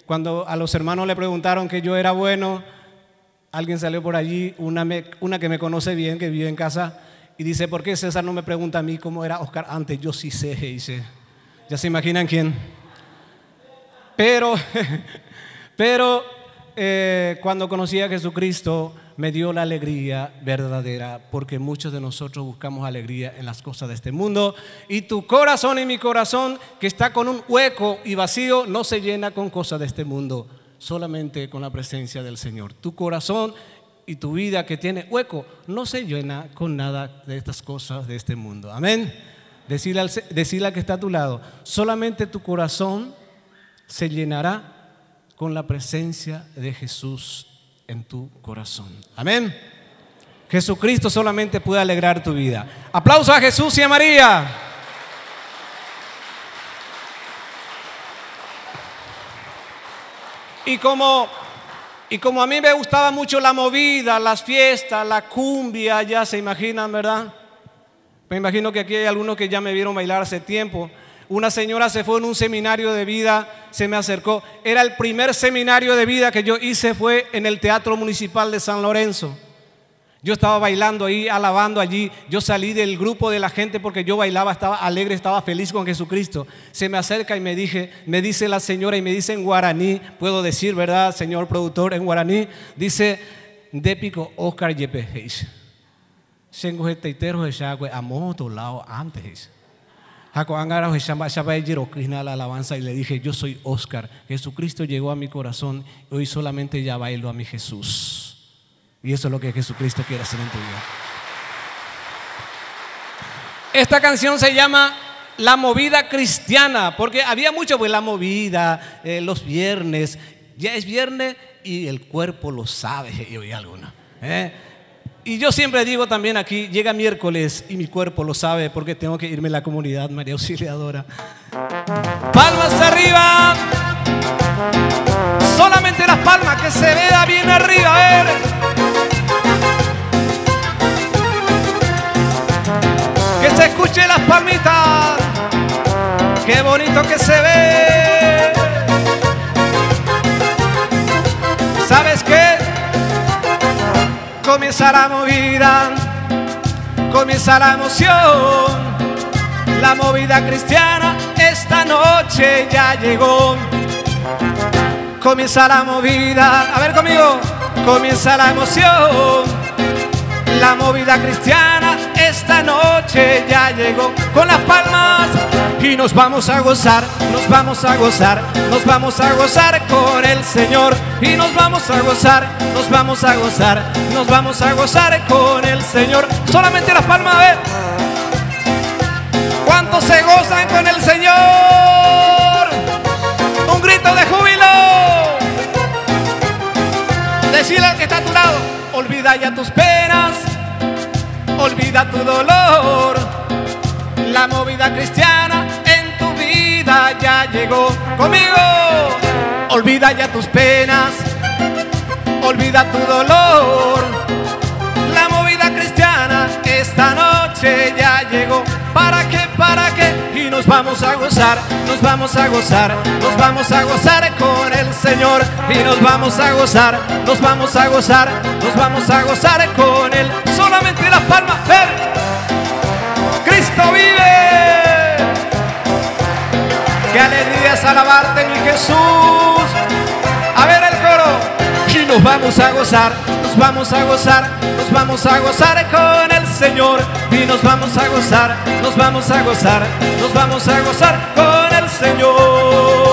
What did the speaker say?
cuando a los hermanos le preguntaron que yo era bueno, alguien salió por allí, una que me conoce bien, que vive en casa, y dice, ¿por qué César no me pregunta a mí cómo era Oscar antes? Yo sí sé, dice. Ya se imaginan quién. Pero cuando conocí a Jesucristo me dio la alegría verdadera, porque muchos de nosotros buscamos alegría en las cosas de este mundo, y tu corazón y mi corazón, que está con un hueco y vacío, no se llena con cosas de este mundo, solamente con la presencia del Señor. Tu corazón y tu vida que tiene hueco no se llena con nada de estas cosas de este mundo. Amén. Decirle al que está a tu lado, solamente tu corazón se llenará con la presencia de Jesús en tu corazón. Amén. Jesucristo solamente puede alegrar tu vida. Aplauso a Jesús y a María. Y como a mí me gustaba mucho la movida, las fiestas, la cumbia, ya se imaginan, ¿verdad? Me imagino que aquí hay algunos que ya me vieron bailar hace tiempo. Una señora se fue en un seminario de vida, se me acercó. Era el primer seminario de vida que yo hice, fue en el Teatro Municipal de San Lorenzo. Yo estaba bailando ahí, alabando allí. Yo salí del grupo de la gente porque yo bailaba, estaba alegre, estaba feliz con Jesucristo. Se me acerca y me dice la señora, y me dice en guaraní, puedo decir, ¿verdad, señor productor? En guaraní, dice, Dépico Oscar Yepejeix. Sengo teitero de Shagüe, amo tu lado antes. Jaco Angara de Shamba Yero Krishna la alabanza, y le dije, yo soy Oscar. Jesucristo llegó a mi corazón, hoy solamente ya bailo a mi Jesús. Y eso es lo que Jesucristo quiere hacer en tu vida. Esta canción se llama La Movida Cristiana, porque había mucho, pues la movida, los viernes. Ya es viernes y el cuerpo lo sabe, y oí alguno. Y yo siempre digo también aquí, llega miércoles y mi cuerpo lo sabe, porque tengo que irme a la comunidad María Auxiliadora. Palmas arriba. Solamente las palmas, que se vea bien arriba, a ver. Que se escuche las palmitas. Qué bonito que se ve. ¿Sabes qué? Comienza la movida, comienza la emoción. La movida cristiana esta noche ya llegó. Comienza la movida, a ver conmigo. Comienza la emoción. La movida cristiana esta noche ya llegó. Con las palmas y nos vamos a gozar, nos vamos a gozar, nos vamos a gozar con el Señor. Y nos vamos a gozar, nos vamos a gozar, nos vamos a gozar con el Señor. Solamente las palmas, a ver. ¿Cuántos se gozan con el Señor? Un grito de júbilo. Decirle al que está a tu lado, olvida ya tus penas, olvida tu dolor. La movida cristiana en tu vida ya llegó. Conmigo. Olvida ya tus penas, olvida tu dolor. La movida cristiana esta noche ya llegó. ¿Para qué? ¿Para qué? Y nos vamos a gozar, nos vamos a gozar, nos vamos a gozar con el Señor. Y nos vamos a gozar, nos vamos a gozar, nos vamos a gozar con Él. Solamente las palmas, ven. Cristo vive. Qué alegría es alabarte, mi Jesús. A ver el coro. Y nos vamos a gozar, nos vamos a gozar, nos vamos a gozar con el Señor. Y nos vamos a gozar, nos vamos a gozar, nos vamos a gozar con el Señor.